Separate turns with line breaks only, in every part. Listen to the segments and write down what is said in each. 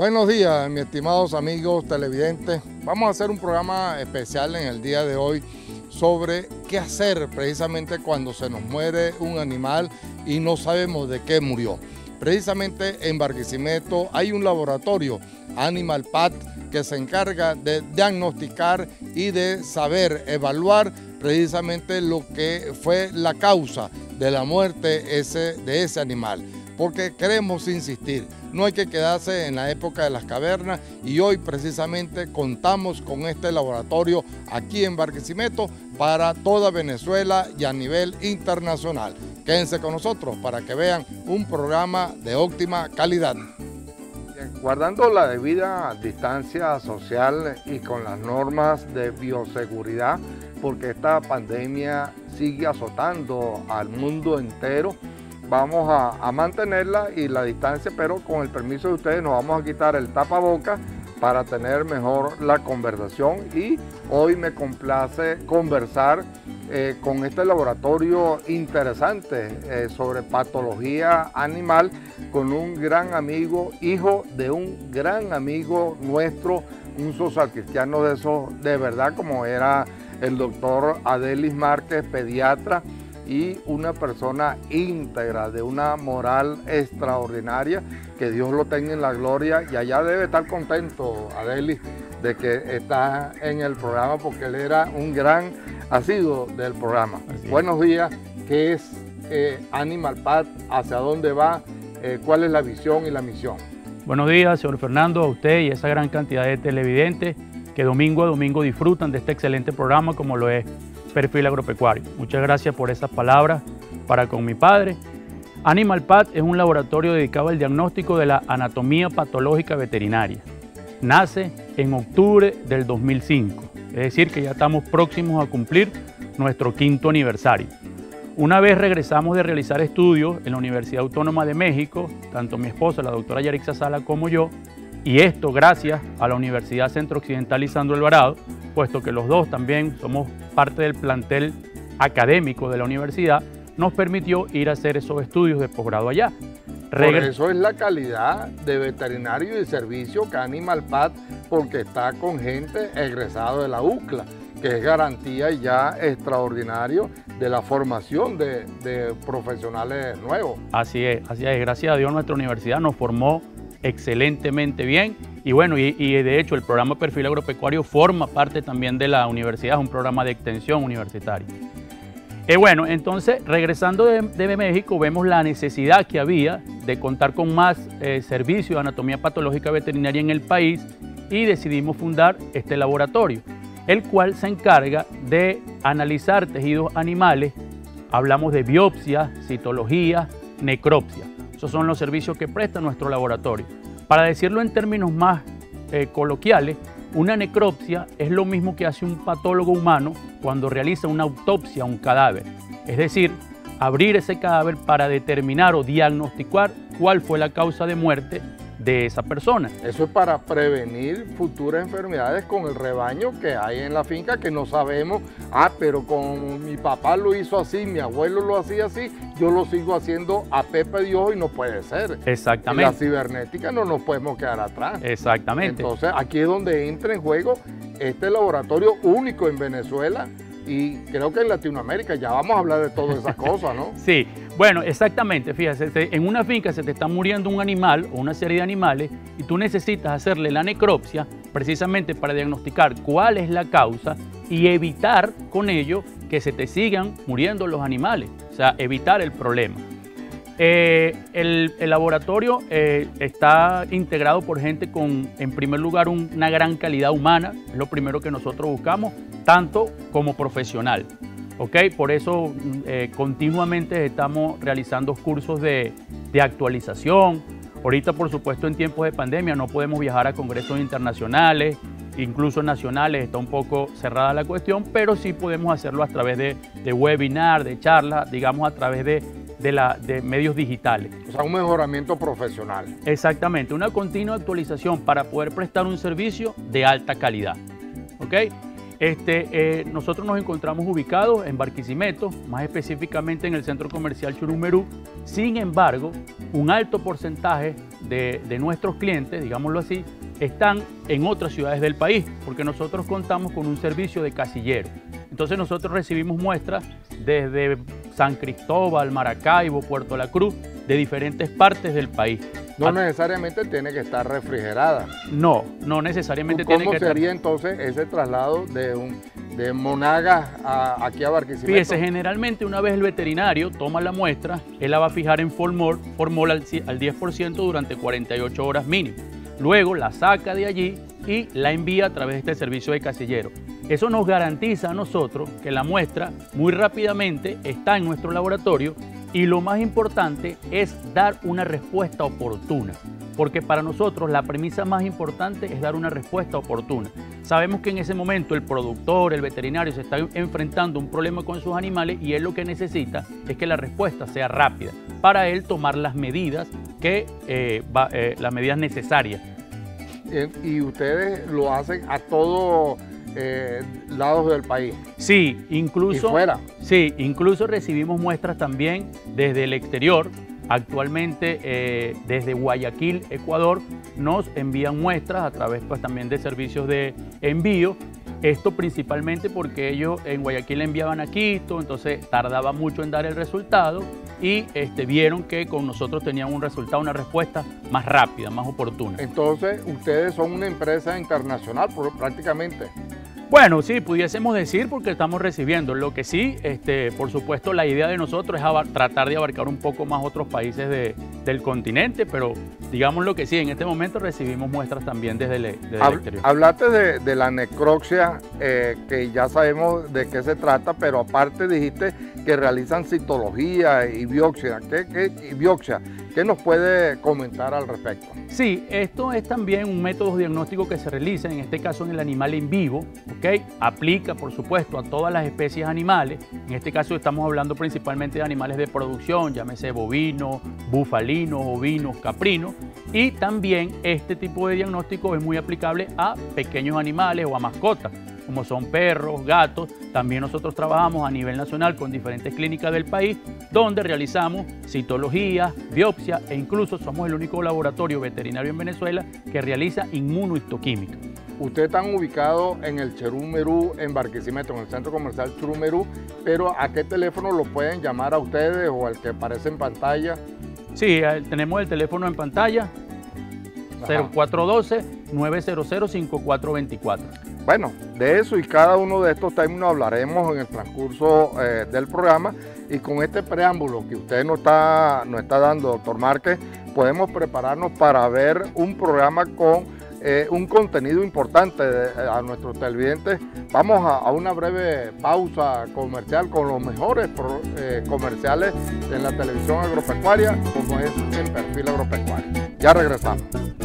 Buenos días, mis estimados amigos televidentes. Vamos a hacer un programa especial en el día de hoy sobre qué hacer precisamente cuando se nos muere un animal y no sabemos de qué murió. Precisamente en Barquisimeto hay un laboratorio, Animal Path, que se encarga de diagnosticar y de saber evaluar precisamente lo que fue la causa de la muerte de ese animal. Porque queremos insistir, no hay que quedarse en la época de las cavernas y hoy precisamente contamos con este laboratorio aquí en Barquisimeto para toda Venezuela y a nivel internacional. Quédense con nosotros para que vean un programa de óptima calidad. Guardando la debida distancia social y con las normas de bioseguridad, porque esta pandemia sigue azotando al mundo entero, vamos a mantenerla y la distancia, pero con el permiso de ustedes nos vamos a quitar el tapabocas para tener mejor la conversación. Y hoy me complace conversar con este laboratorio interesante sobre patología animal con un gran amigo, hijo de un gran amigo nuestro, un social cristiano de esos de verdad, como era el doctor Adelis Márquez, pediatra, y una persona íntegra, de una moral extraordinaria, que Dios lo tenga en la gloria, y allá debe estar contento, Adelis, de que está en el programa, porque él era un gran asiduo del programa. Buenos días, ¿qué es Animal Path? ¿Hacia dónde va? ¿Cuál es la visión y la misión?
Buenos días, señor Fernando, a usted y a esa gran cantidad de televidentes que domingo a domingo disfrutan de este excelente programa como lo es Perfil Agropecuario. Muchas gracias por esas palabras para con mi padre. Animal Path es un laboratorio dedicado al diagnóstico de la anatomía patológica veterinaria. Nace en octubre del 2005, es decir que ya estamos próximos a cumplir nuestro 5º aniversario. Una vez regresamos de realizar estudios en la Universidad Autónoma de México, tanto mi esposa, la doctora Yarixa Sala, como yo, y esto gracias a la Universidad Centro Occidental Lisandro Alvarado, puesto que los dos también somos parte del plantel académico de la universidad, nos permitió ir a hacer esos estudios de posgrado allá.
Por eso es la calidad de veterinario y de servicio que Animal Path, porque está con gente egresada de la UCLA, que es garantía ya extraordinario de la formación de profesionales nuevos.
Así es, gracias a Dios nuestra universidad nos formó excelentemente bien y bueno, y de hecho el programa Perfil Agropecuario forma parte también de la universidad, es un programa de extensión universitaria. Bueno, entonces regresando de México vemos la necesidad que había de contar con más servicios de anatomía patológica veterinaria en el país y decidimos fundar este laboratorio, el cual se encarga de analizar tejidos animales. Hablamos de biopsia, citología, necropsia. Esos son los servicios que presta nuestro laboratorio. Para decirlo en términos más coloquiales, una necropsia es lo mismo que hace un patólogo humano cuando realiza una autopsia a un cadáver. Es decir, abrir ese cadáver para determinar o diagnosticar cuál fue la causa de muerte de esa persona.
Eso es para prevenir futuras enfermedades con el rebaño que hay en la finca, que no sabemos, pero como mi papá lo hizo así, mi abuelo lo hacía así, yo lo sigo haciendo a Pepe Dios y no puede ser.
Exactamente.
En la cibernética no nos podemos quedar atrás.
Exactamente.
Entonces aquí es donde entra en juego este laboratorio único en Venezuela y creo que en Latinoamérica. Ya vamos a hablar de todas esas cosas, ¿no?
Sí. Bueno, exactamente, fíjate, en una finca se te está muriendo un animal o una serie de animales y tú necesitas hacerle la necropsia precisamente para diagnosticar cuál es la causa y evitar con ello que se te sigan muriendo los animales, o sea, evitar el problema. El laboratorio está integrado por gente con, en primer lugar, una gran calidad humana, es lo primero que nosotros buscamos, tanto como profesional. Okay, por eso continuamente estamos realizando cursos de actualización. Ahorita, por supuesto, en tiempos de pandemia no podemos viajar a congresos internacionales, incluso nacionales, está un poco cerrada la cuestión, pero sí podemos hacerlo a través de webinar, de charlas, digamos a través de medios digitales.
O sea, un mejoramiento profesional.
Exactamente, una continua actualización para poder prestar un servicio de alta calidad. ¿Okay? Nosotros nos encontramos ubicados en Barquisimeto, más específicamente en el centro comercial Churumerú. Sin embargo, un alto porcentaje de nuestros clientes, digámoslo así, están en otras ciudades del país, porque nosotros contamos con un servicio de casillero. Entonces nosotros recibimos muestras desde San Cristóbal, Maracaibo, Puerto La Cruz, de diferentes partes del país.
No necesariamente tiene que estar refrigerada.
No necesariamente tiene que estar.
¿Cómo sería entonces ese traslado de Monagas aquí a Barquisimeto?
Fíjese, generalmente una vez el veterinario toma la muestra, él la va a fijar en formol al 10% durante 48 horas mínimo. Luego la saca de allí y la envía a través de este servicio de casillero. Eso nos garantiza a nosotros que la muestra muy rápidamente está en nuestro laboratorio y lo más importante es dar una respuesta oportuna, porque para nosotros la premisa más importante es dar una respuesta oportuna. Sabemos que en ese momento el productor, el veterinario se está enfrentando a un problema con sus animales y él lo que necesita es que la respuesta sea rápida para él tomar las medidas las medidas necesarias.
¿Y ustedes lo hacen a todos lados del país?
Sí, incluso.
¿Y fuera?
Sí, incluso recibimos muestras también desde el exterior. Actualmente desde Guayaquil, Ecuador, nos envían muestras a través pues, también de servicios de envío. Esto principalmente porque ellos en Guayaquil enviaban a Quito, entonces tardaba mucho en dar el resultado y vieron que con nosotros tenían un resultado, una respuesta más rápida, más oportuna.
Entonces, ustedes son una empresa internacional prácticamente.
Bueno, sí, pudiésemos decir porque estamos recibiendo. Lo que sí, por supuesto, la idea de nosotros es tratar de abarcar un poco más otros países del continente, pero digamos lo que sí, en este momento recibimos muestras también desde el exterior.
Hablaste de la necropsia, que ya sabemos de qué se trata, pero aparte dijiste que realizan citología y biopsia. ¿Qué nos puede comentar al respecto?
Sí, esto es también un método diagnóstico que se realiza, en este caso en el animal en vivo, ¿ok? Aplica, por supuesto, a todas las especies animales. En este caso estamos hablando principalmente de animales de producción, llámese bovinos, bufalinos, ovinos, caprinos. Y también este tipo de diagnóstico es muy aplicable a pequeños animales o a mascotas, como son perros, gatos. También nosotros trabajamos a nivel nacional con diferentes clínicas del país, donde realizamos citología, biopsia e incluso somos el único laboratorio veterinario en Venezuela que realiza inmunohistoquímica.
Ustedes están ubicados en el Churumerú, en Barquisimeto, en el centro comercial Churumerú, pero ¿a qué teléfono lo pueden llamar a ustedes o al que aparece en pantalla?
Sí, tenemos el teléfono en pantalla, 0412-900-5424.
Bueno, de eso y cada uno de estos términos hablaremos en el transcurso del programa, y con este preámbulo que usted nos está dando, doctor Márquez, podemos prepararnos para ver un programa con un contenido importante a nuestros televidentes. Vamos a una breve pausa comercial con los mejores comerciales en la televisión agropecuaria, como es en Perfil Agropecuario. Ya regresamos.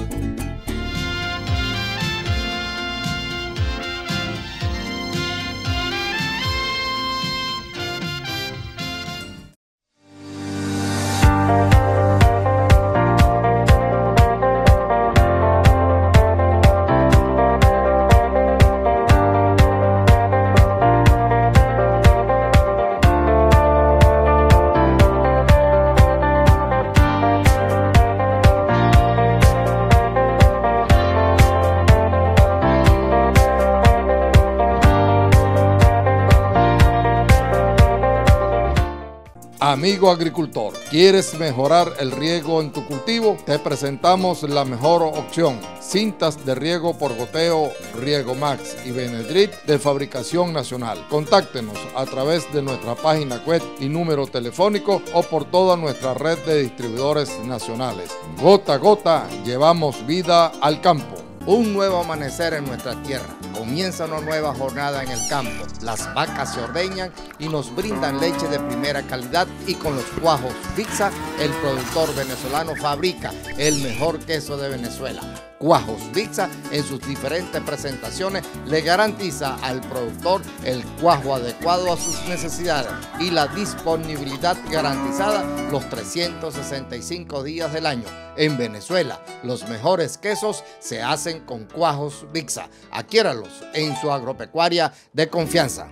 Amigo agricultor, ¿quieres mejorar el riego en tu cultivo? Te presentamos la mejor opción: cintas de riego por goteo Riego Max y Benedrit de fabricación nacional. Contáctenos a través de nuestra página web y número telefónico o por toda nuestra red de distribuidores nacionales. Gota a gota llevamos vida al campo.
Un nuevo amanecer en nuestra tierra. Comienza una nueva jornada en el campo. Las vacas se ordeñan y nos brindan leche de primera calidad, y con los cuajos Fixa, el productor venezolano fabrica el mejor queso de Venezuela. Cuajos Vixa, en sus diferentes presentaciones, le garantiza al productor el cuajo adecuado a sus necesidades y la disponibilidad garantizada los 365 días del año. En Venezuela, los mejores quesos se hacen con Cuajos Vixa. Adquiéralos en su agropecuaria de confianza.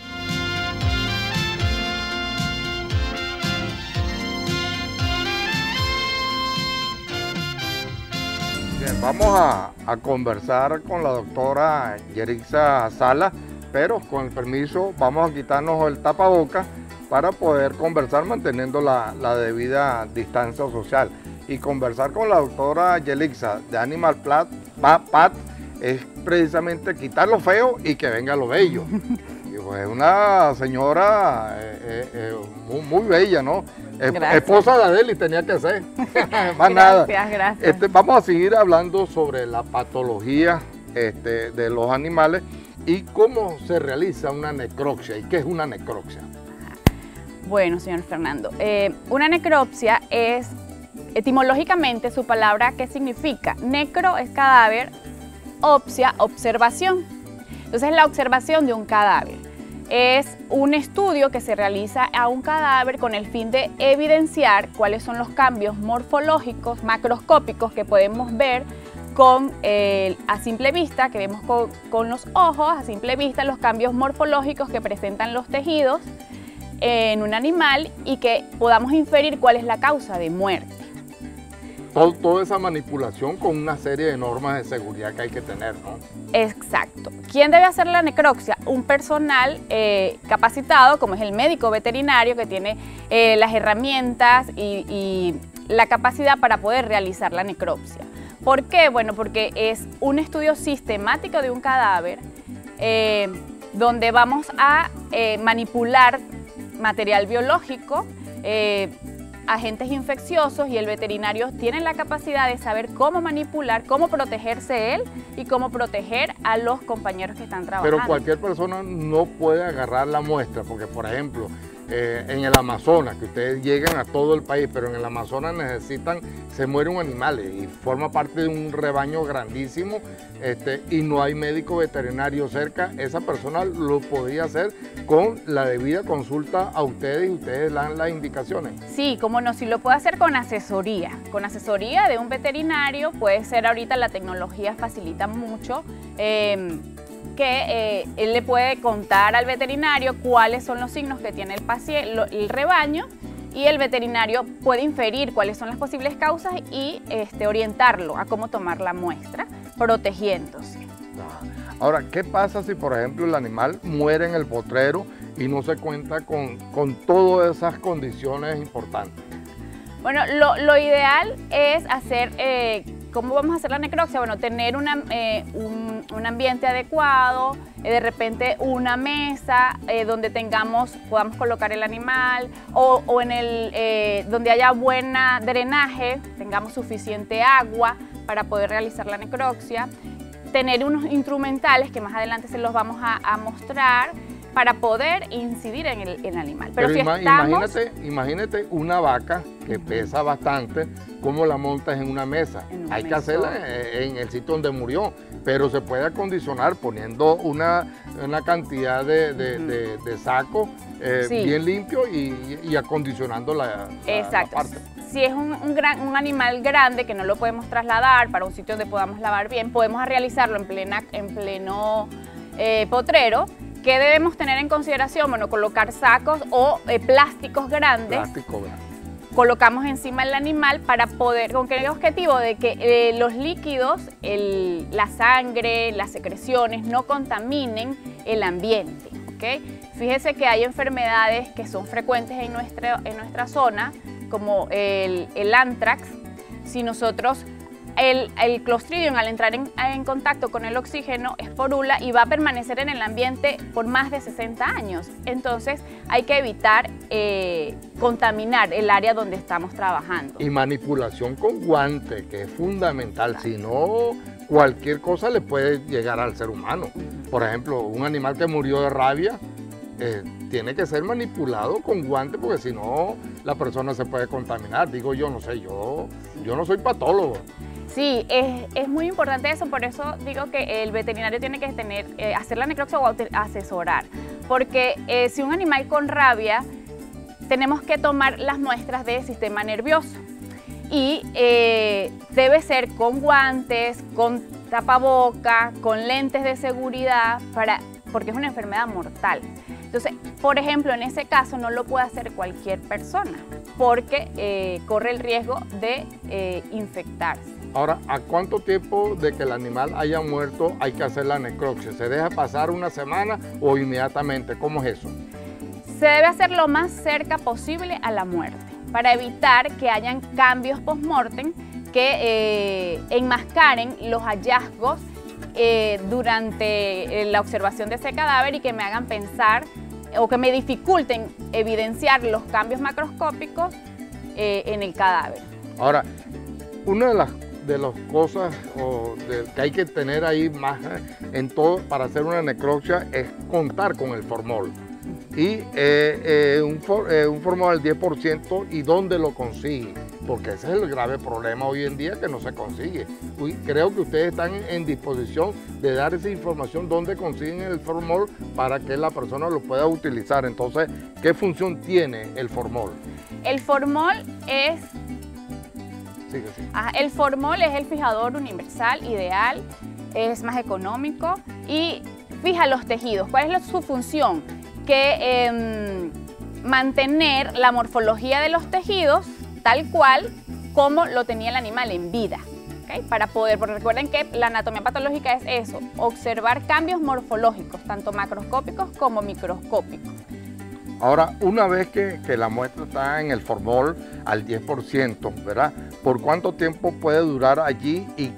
Bien, vamos a conversar con la doctora Yerixa Salas, pero con el permiso vamos a quitarnos el tapabocas para poder conversar manteniendo la debida distancia social. Y conversar con la doctora Yerixa de Animal Pat es precisamente quitar lo feo y que venga lo bello. Y pues es una señora muy bella, ¿no? Esposa de Adeli tenía que ser. Más nada.
Gracias.
Vamos a seguir hablando sobre la patología de los animales y cómo se realiza una necropsia y qué es una necropsia.
Bueno, señor Fernando, una necropsia es, etimológicamente, su palabra, ¿qué significa? Necro es cadáver, opsia, observación. Entonces, la observación de un cadáver es un estudio que se realiza a un cadáver con el fin de evidenciar cuáles son los cambios morfológicos, macroscópicos que podemos ver a simple vista, que vemos con los ojos, a simple vista, los cambios morfológicos que presentan los tejidos en un animal y que podamos inferir cuál es la causa de muerte.
Toda esa manipulación con una serie de normas de seguridad que hay que tener, ¿no?
Exacto. ¿Quién debe hacer la necropsia? Un personal capacitado, como es el médico veterinario, que tiene las herramientas y la capacidad para poder realizar la necropsia. ¿Por qué? Bueno, porque es un estudio sistemático de un cadáver donde vamos a manipular material biológico, agentes infecciosos, y el veterinario tiene la capacidad de saber cómo manipular, cómo protegerse él y cómo proteger a los compañeros que están trabajando.
Pero cualquier persona no puede agarrar la muestra, porque por ejemplo, en el Amazonas, que ustedes llegan a todo el país, pero en el Amazonas se muere un animal y forma parte de un rebaño grandísimo y no hay médico veterinario cerca, esa persona lo podría hacer con la debida consulta a ustedes y ustedes dan las indicaciones.
Sí, cómo no, sí lo puede hacer con asesoría de un veterinario. Puede ser, ahorita la tecnología facilita mucho, que él le puede contar al veterinario cuáles son los signos que tiene el paciente, el rebaño, y el veterinario puede inferir cuáles son las posibles causas y orientarlo a cómo tomar la muestra, protegiéndose.
Ahora, ¿qué pasa si, por ejemplo, el animal muere en el potrero y no se cuenta con todas esas condiciones importantes?
Bueno, lo ideal es hacer, ¿cómo vamos a hacer la necropsia? Bueno, tener un ambiente adecuado, de repente una mesa donde podamos colocar el animal, o en donde haya buen drenaje, tengamos suficiente agua para poder realizar la necropsia. Tener unos instrumentales que más adelante se los vamos a mostrar para poder incidir en el animal.
Pero si imagínate una vaca que pesa bastante, ¿cómo la montas en una mesa? Hay que hacerla en el sitio donde murió, pero se puede acondicionar poniendo una cantidad de saco bien limpio y acondicionando la parte.
Si es un animal grande que no lo podemos trasladar para un sitio donde podamos lavar bien, podemos realizarlo en pleno potrero. ¿Qué debemos tener en consideración? Bueno, colocar sacos o plásticos grandes. Colocamos encima el animal para poder, ¿con qué objetivo? De que los líquidos, la sangre, las secreciones no contaminen el ambiente, ¿ok? Fíjese que hay enfermedades que son frecuentes en nuestra zona, como el anthrax. Si nosotros, el Clostridium, al entrar en contacto con el oxígeno, esporula y va a permanecer en el ambiente por más de 60 años. Entonces hay que evitar contaminar el área donde estamos trabajando.
Y manipulación con guante, que es fundamental, si no cualquier cosa le puede llegar al ser humano. Por ejemplo, un animal que murió de rabia, tiene que ser manipulado con guantes, porque si no la persona se puede contaminar. Digo yo, no sé, yo no soy patólogo.
Sí, es muy importante eso, por eso digo que el veterinario tiene que hacer la necropsia o asesorar, porque si un animal con rabia, tenemos que tomar las muestras del sistema nervioso y debe ser con guantes, con tapaboca, con lentes de seguridad, porque es una enfermedad mortal. Entonces, por ejemplo, en ese caso no lo puede hacer cualquier persona porque corre el riesgo de infectarse.
Ahora, ¿a cuánto tiempo de que el animal haya muerto hay que hacer la necropsia? ¿Se deja pasar una semana o inmediatamente? ¿Cómo es eso?
Se debe hacer lo más cerca posible a la muerte para evitar que hayan cambios post-mortem que enmascaren los hallazgos durante la observación de ese cadáver y que me hagan pensar o que me dificulten evidenciar los cambios macroscópicos en el cadáver.
Ahora, una de las cosas que hay que tener ahí más en todo para hacer una necropsia es contar con el formol. Y un formol del 10%, ¿y dónde lo consigue? Porque ese es el grave problema hoy en día, que no se consigue. Creo que ustedes están en disposición de dar esa información, dónde consiguen el formol para que la persona lo pueda utilizar. Entonces, ¿qué función tiene el formol?
El formol es...
Sí.
El formol es el fijador universal ideal, es más económico y fija los tejidos. ¿Cuál es su función? Que mantener la morfología de los tejidos tal cual como lo tenía el animal en vida. ¿Okay? Porque recuerden que la anatomía patológica es eso, observar cambios morfológicos, tanto macroscópicos como microscópicos.
Ahora, una vez que la muestra está en el formol al 10%, ¿verdad? ¿Por cuánto tiempo puede durar allí y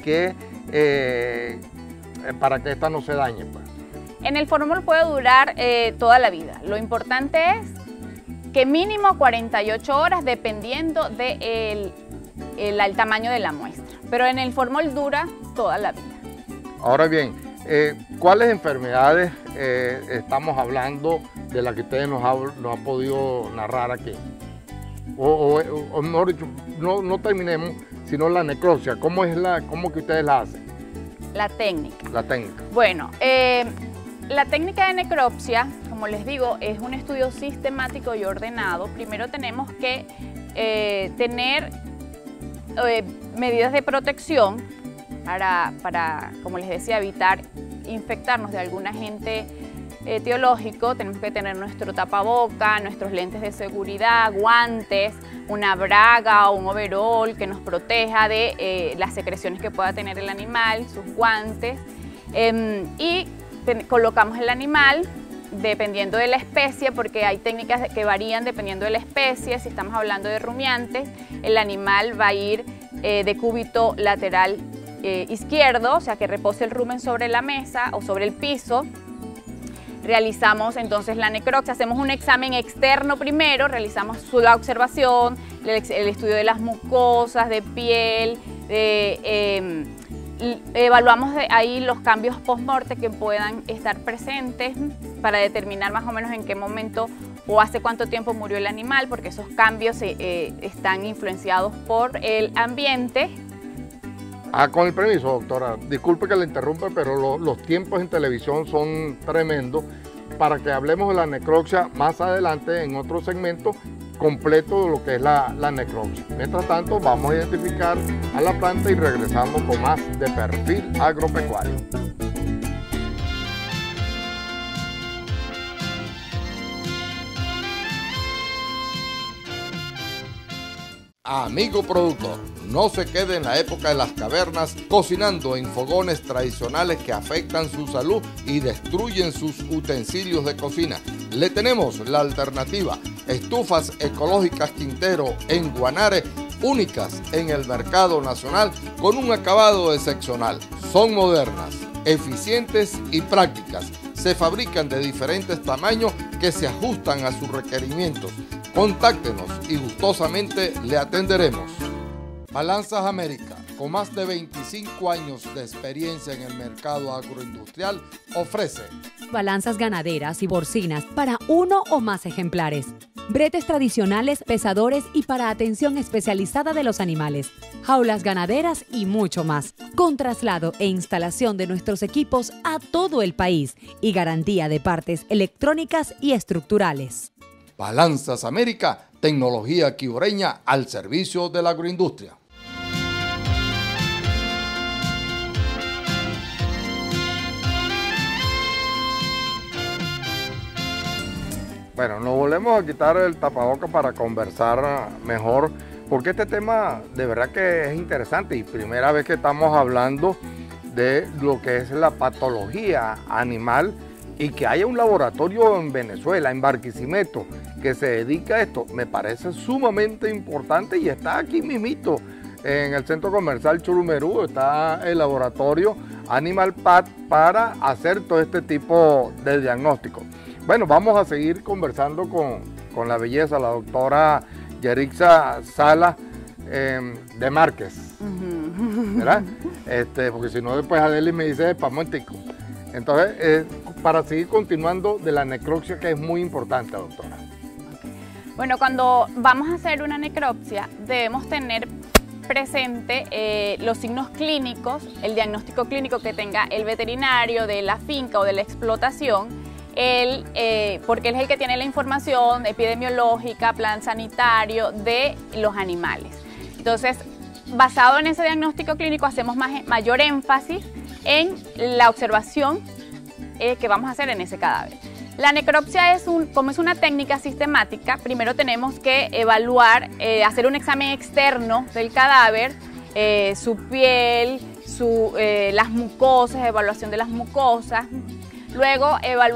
para que esta no se dañe, pues?
En el formol puede durar toda la vida. Lo importante es que mínimo 48 horas dependiendo del tamaño de la muestra. Pero en el formol dura toda la vida. Ahora bien,
¿cuáles enfermedades estamos hablando de las que ustedes nos han podido narrar aquí? O mejor dicho, no terminemos, sino la necropsia. ¿Cómo que ustedes la hacen?
La técnica.
La técnica.
Bueno, la técnica de necropsia, como les digo, es un estudio sistemático y ordenado. Primero tenemos que tener medidas de protección para, como les decía, evitar infectarnos de algún agente etiológico. Tenemos que tener nuestro tapaboca, nuestros lentes de seguridad, guantes, una braga o un overol que nos proteja de las secreciones que pueda tener el animal, sus guantes, y colocamos el animal dependiendo de la especie, porque hay técnicas que varían dependiendo de la especie. Si estamos hablando de rumiantes, el animal va a ir de cúbito lateral izquierdo, o sea que repose el rumen sobre la mesa o sobre el piso. Realizamos entonces la necropsia, hacemos un examen externo primero, realizamos la observación, el estudio de las mucosas, de piel, evaluamos ahí los cambios post-mortem que puedan estar presentes para determinar más o menos en qué momento o hace cuánto tiempo murió el animal, porque esos cambios están influenciados por el ambiente.
Con el permiso, doctora, disculpe que la interrumpa, pero los tiempos en televisión son tremendos para que hablemos de la necropsia más adelante en otro segmento completo de lo que es la necropsia. Mientras tanto, vamos a identificar a la planta y regresamos con más de Perfil Agropecuario. Amigo productor, no se quede en la época de las cavernas cocinando en fogones tradicionales que afectan su salud y destruyen sus utensilios de cocina. Le tenemos la alternativa: estufas ecológicas Quintero en Guanare, únicas en el mercado nacional con un acabado excepcional. Son modernas, eficientes y prácticas. Se fabrican de diferentes tamaños que se ajustan a sus requerimientos. Contáctenos y gustosamente le atenderemos. Balanzas América, con más de 25 años de experiencia en el mercado agroindustrial, ofrece
balanzas ganaderas y porcinas para uno o más ejemplares, bretes tradicionales, pesadores y para atención especializada de los animales, jaulas ganaderas y mucho más, con traslado e instalación de nuestros equipos a todo el país y garantía de partes electrónicas y estructurales.
Balanzas América, tecnología quiboreña al servicio de la agroindustria. Bueno, nos volvemos a quitar el tapabocas para conversar mejor, porque este tema de verdad que es interesante y primera vez que estamos hablando de lo que es la patología animal y que haya un laboratorio en Venezuela, en Barquisimeto, que se dedica a esto, me parece sumamente importante y está aquí mismito, en el centro comercial Churumerú, está el laboratorio Animal Path para hacer todo este tipo de diagnóstico. Bueno, vamos a seguir conversando con la belleza, la doctora Yerixa Salas de Márquez, ¿verdad? Porque si no después Adeli me dice pamontico. Entonces, para seguir continuando de la necropsia, que es muy importante, doctora.
Bueno, cuando vamos a hacer una necropsia, debemos tener presente los signos clínicos, el diagnóstico clínico que tenga el veterinario de la finca o de la explotación, porque él es el que tiene la información epidemiológica, plan sanitario de los animales. Entonces, basado en ese diagnóstico clínico, hacemos mayor énfasis en la observación que vamos a hacer en ese cadáver. La necropsia como es una técnica sistemática, primero tenemos que evaluar, hacer un examen externo del cadáver, su piel, las mucosas, evaluación de las mucosas. Luego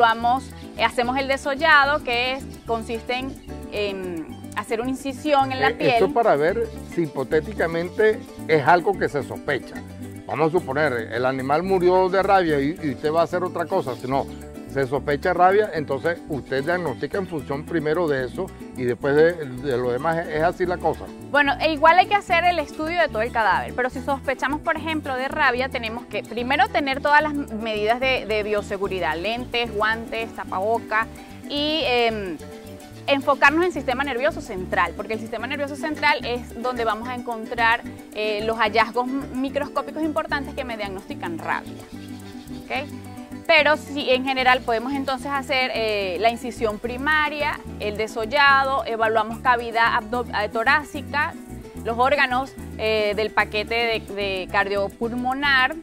hacemos el desollado, que consiste en hacer una incisión en la piel.
Esto para ver si hipotéticamente es algo que se sospecha. Vamos a suponer, el animal murió de rabia y usted va a hacer otra cosa, si no se sospecha rabia, entonces usted diagnostica en función primero de eso y después de lo demás. ¿Es así la cosa?
Bueno, igual hay que hacer el estudio de todo el cadáver, pero si sospechamos, por ejemplo, de rabia, tenemos que primero tener todas las medidas de bioseguridad, lentes, guantes, tapabocas y enfocarnos en el sistema nervioso central, porque el sistema nervioso central es donde vamos a encontrar los hallazgos microscópicos importantes que me diagnostican rabia. ¿Okay? Pero sí, en general podemos entonces hacer la incisión primaria, el desollado, evaluamos cavidad torácica, los órganos del paquete de cardiopulmonar,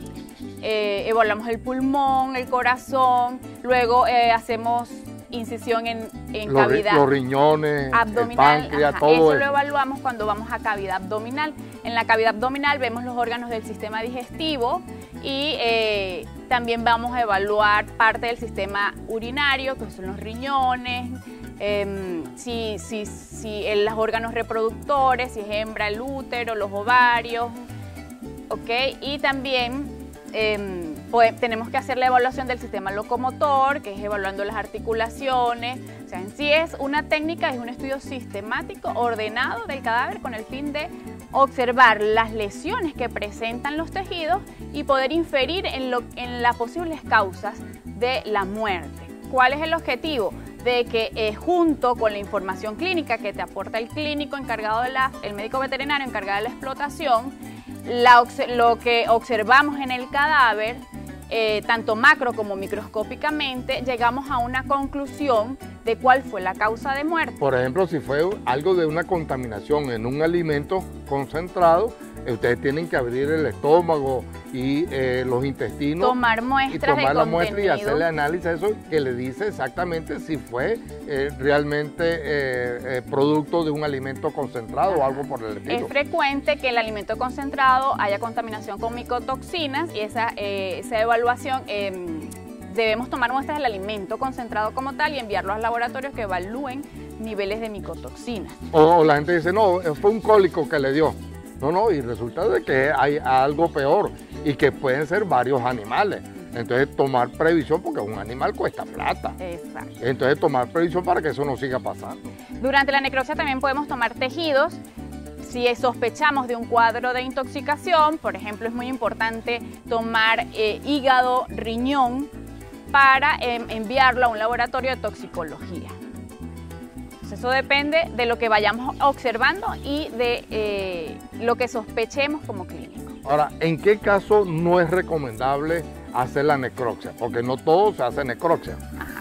evaluamos el pulmón, el corazón, luego hacemos incisión en cavidad.
Los riñones,
abdominal,
el páncreas, todo
eso lo evaluamos cuando vamos a cavidad abdominal. En la cavidad abdominal vemos los órganos del sistema digestivo y también vamos a evaluar parte del sistema urinario, que son los riñones, los órganos reproductores, si es hembra, el útero, los ovarios, ¿okay? Y también tenemos que hacer la evaluación del sistema locomotor, que es evaluando las articulaciones. O sea, en sí es una técnica, es un estudio sistemático, ordenado del cadáver con el fin de observar las lesiones que presentan los tejidos y poder inferir en las posibles causas de la muerte. ¿Cuál es el objetivo? De que junto con la información clínica que te aporta el clínico encargado el médico veterinario encargado de la explotación, lo que observamos en el cadáver, tanto macro como microscópicamente, llegamos a una conclusión de cuál fue la causa de muerte.
Por ejemplo, si fue algo de una contaminación en un alimento concentrado, ustedes tienen que abrir el estómago y los intestinos.
Tomar muestras
y tomar la muestra y hacerle análisis a eso que le dice exactamente si fue realmente producto de un alimento concentrado o algo por el estilo.
Es frecuente que el alimento concentrado haya contaminación con micotoxinas y esa evaluación debemos tomar muestras del alimento concentrado como tal y enviarlo a laboratorios que evalúen niveles de micotoxinas.
O la gente dice, no, fue un cólico que le dio. No, y resulta de que hay algo peor y que pueden ser varios animales. Entonces tomar previsión, porque un animal cuesta plata.
Exacto.
Entonces tomar previsión para que eso no siga pasando.
Durante la necropsia también podemos tomar tejidos. Si sospechamos de un cuadro de intoxicación, por ejemplo, es muy importante tomar hígado, riñón, para enviarlo a un laboratorio de toxicología. Entonces eso depende de lo que vayamos observando y de lo que sospechemos como clínico.
Ahora, ¿en qué caso no es recomendable hacer la necropsia? Porque no todo se hace necropsia.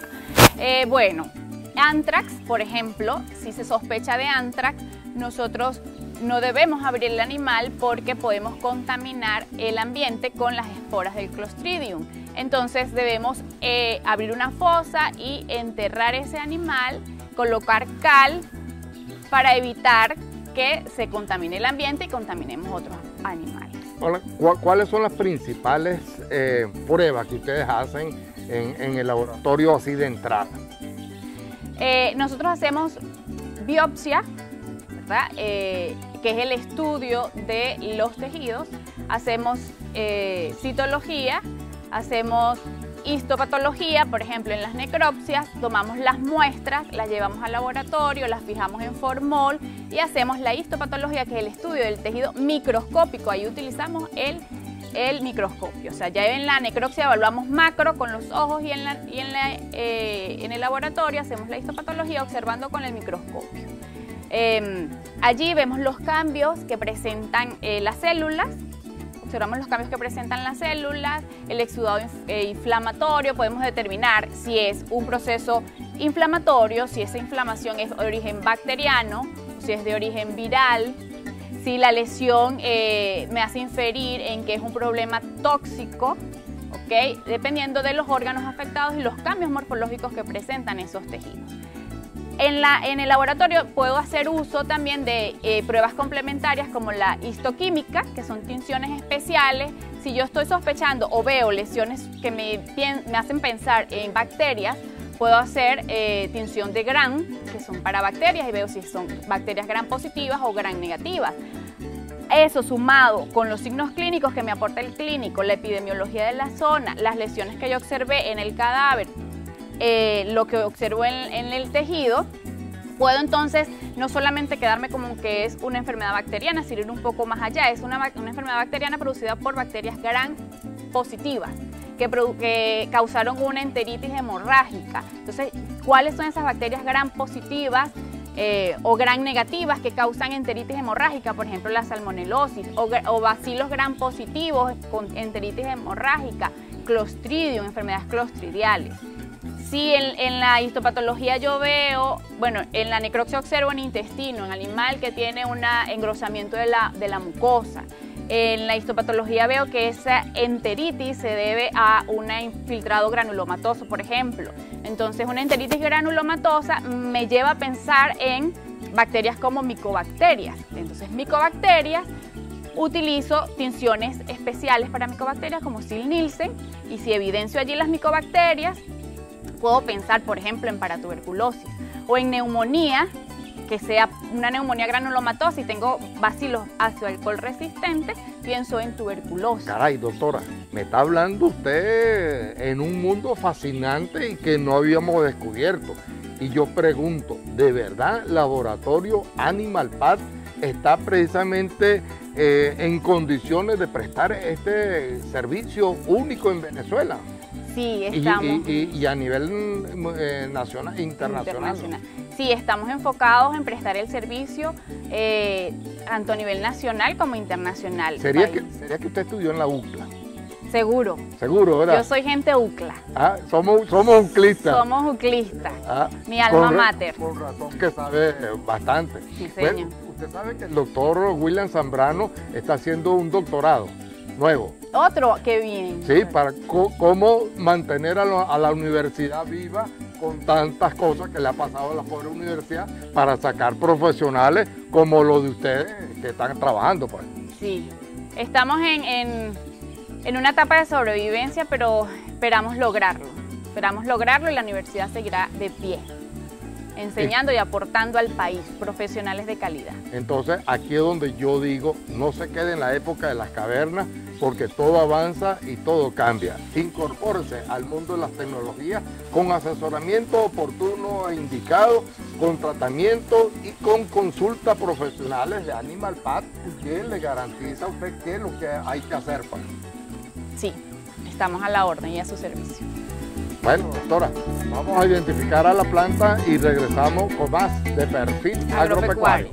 Bueno, anthrax, por ejemplo, si se sospecha de anthrax, nosotros no debemos abrir el animal porque podemos contaminar el ambiente con las esporas del Clostridium. Entonces debemos abrir una fosa y enterrar ese animal, colocar cal para evitar que se contamine el ambiente y contaminemos otros animales.
Hola, ¿cuáles son las principales pruebas que ustedes hacen en el laboratorio así de entrada?
Nosotros hacemos biopsia, ¿verdad? Que es el estudio de los tejidos. Hacemos citología, hacemos histopatología, por ejemplo, en las necropsias, tomamos las muestras, las llevamos al laboratorio, las fijamos en formol y hacemos la histopatología, que es el estudio del tejido microscópico. Ahí utilizamos el microscopio. O sea, ya en la necropsia evaluamos macro con los ojos y en el laboratorio hacemos la histopatología observando con el microscopio. Allí vemos los cambios que presentan las células. Observamos los cambios que presentan las células, el exudado inflamatorio, podemos determinar si es un proceso inflamatorio, si esa inflamación es de origen bacteriano, si es de origen viral, si la lesión me hace inferir en que es un problema tóxico, ¿ok? Dependiendo de los órganos afectados y los cambios morfológicos que presentan esos tejidos. En el laboratorio puedo hacer uso también de pruebas complementarias como la histoquímica, que son tinciones especiales. Si yo estoy sospechando o veo lesiones que me hacen pensar en bacterias, puedo hacer tinción de Gram, que son para bacterias, y veo si son bacterias Gram positivas o Gram negativas. Eso sumado con los signos clínicos que me aporta el clínico, la epidemiología de la zona, las lesiones que yo observé en el cadáver, lo que observo en el tejido, puedo entonces no solamente quedarme como que es una enfermedad bacteriana, sino ir un poco más allá. Es una enfermedad bacteriana producida por bacterias Gram positivas que causaron una enteritis hemorrágica. Entonces, ¿cuáles son esas bacterias Gram positivas o Gram negativas que causan enteritis hemorrágica? Por ejemplo, la salmonelosis o bacilos Gram positivos con enteritis hemorrágica, Clostridium, enfermedades clostridiales. Si en la histopatología yo veo, bueno, en la necropsia observo en intestino, en animal que tiene un engrosamiento de la mucosa. En la histopatología veo que esa enteritis se debe a un infiltrado granulomatoso, por ejemplo. Entonces, una enteritis granulomatosa me lleva a pensar en bacterias como micobacterias. Entonces, micobacterias, utilizo tinciones especiales para micobacterias como Sil-Nielsen, y si evidencio allí las micobacterias, puedo pensar, por ejemplo, en paratuberculosis o en neumonía, que sea una neumonía granulomatosa y tengo bacilos ácido alcohol resistentes, pienso en tuberculosis.
Caray, doctora, me está hablando usted en un mundo fascinante y que no habíamos descubierto. Y yo pregunto, ¿de verdad Laboratorio Animal Path está precisamente en condiciones de prestar este servicio único en Venezuela?
Sí, estamos.
Y a nivel nacional, internacional.
Sí, estamos enfocados en prestar el servicio tanto a nivel nacional como internacional.
¿Sería que usted estudió en la UCLA?
Seguro.
Seguro, ¿verdad?
Yo soy gente UCLA.
Ah, somos UCListas.
Somos UCListas. Mi alma mater.
Con razón que sabe bastante.
Sí, señor.
Bueno, usted sabe que el doctor William Zambrano está haciendo un doctorado nuevo.
Otro que viene.
Sí, para cómo mantener a la universidad viva con tantas cosas que le ha pasado a la pobre universidad para sacar profesionales como los de ustedes que están trabajando, pues.
Sí, estamos en una etapa de sobrevivencia, pero esperamos lograrlo y la universidad seguirá de pie, enseñando y aportando al país profesionales de calidad.
Entonces, aquí es donde yo digo, no se quede en la época de las cavernas, porque todo avanza y todo cambia. Incorpórese al mundo de las tecnologías con asesoramiento oportuno e indicado, con tratamiento y con consultas profesionales de Animal Path, que le garantiza a usted qué es lo que hay que hacer.
Sí, estamos a la orden y a su servicio.
Bueno, doctora, vamos a identificar a la planta y regresamos con más de Perfil Agropecuario.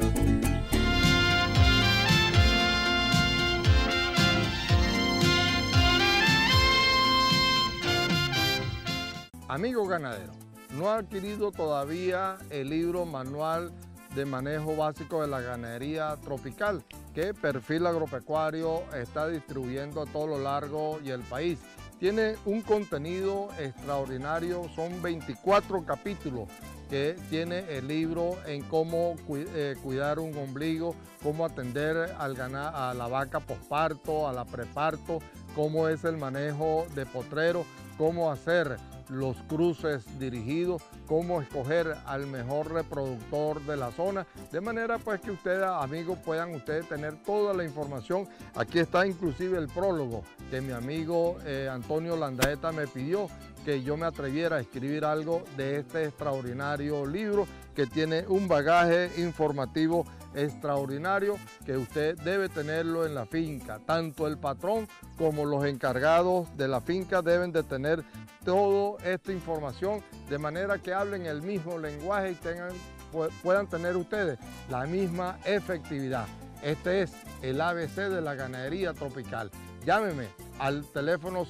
Amigo ganadero, ¿no ha adquirido todavía el libro Manual de Manejo Básico de la Ganadería Tropical que Perfil Agropecuario está distribuyendo a todo lo largo y el país? Tiene un contenido extraordinario, son 24 capítulos que tiene el libro en cómo cuidar un ombligo, cómo atender a la vaca posparto, a la preparto, cómo es el manejo de potrero, cómo hacer los cruces dirigidos, cómo escoger al mejor reproductor de la zona, de manera pues que ustedes, amigos, puedan ustedes tener toda la información. Aquí está inclusive el prólogo que mi amigo Antonio Landaeta me pidió que yo me atreviera a escribir algo de este extraordinario libro que tiene un bagaje informativo extraordinario que usted debe tenerlo en la finca. Tanto el patrón como los encargados de la finca deben de tener toda esta información de manera que hablen el mismo lenguaje y puedan tener ustedes la misma efectividad. Este es el ABC de la ganadería tropical. Llámeme al teléfono